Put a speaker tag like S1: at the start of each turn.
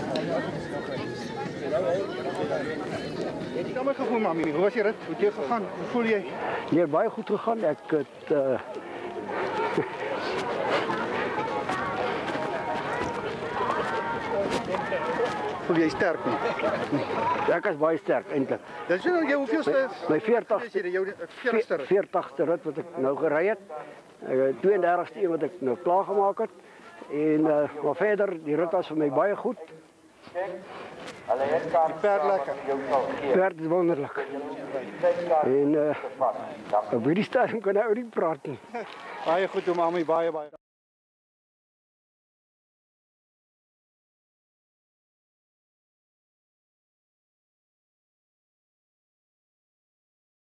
S1: Kom maar gevoel, mami. Hoe was je rit? Hoe het je gegaan? Hoe voel jij?
S2: Nee, baie goed gegaan. Ek het
S1: Voel jij sterk nie?
S2: ek is baie sterk eintlik.
S1: Dis jou hoeveelste?
S2: My 40ste
S1: Jou 40ste rit.
S2: 40ste rit wat ek nou gery het. 32ste een wat ek nou klaar gemaak het. En maar verder, die rit was vir my baie goed.
S1: Die perd lekker.
S2: Perd is wonderlik. En op hierdie stadium kan ek ook nie praat nie.
S1: Baie goed, mami, baie.